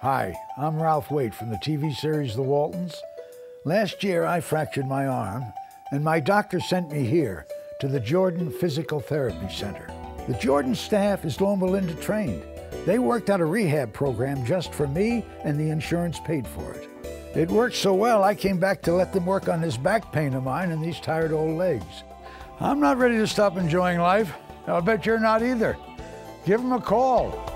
Hi, I'm Ralph Waite from the TV series The Waltons. Last year I fractured my arm and my doctor sent me here to the Jordan Physical Therapy Center. The Jordan staff is Loma Linda trained. They worked out a rehab program just for me and the insurance paid for it. It worked so well I came back to let them work on this back pain of mine and these tired old legs. I'm not ready to stop enjoying life. I'll bet you're not either. Give them a call.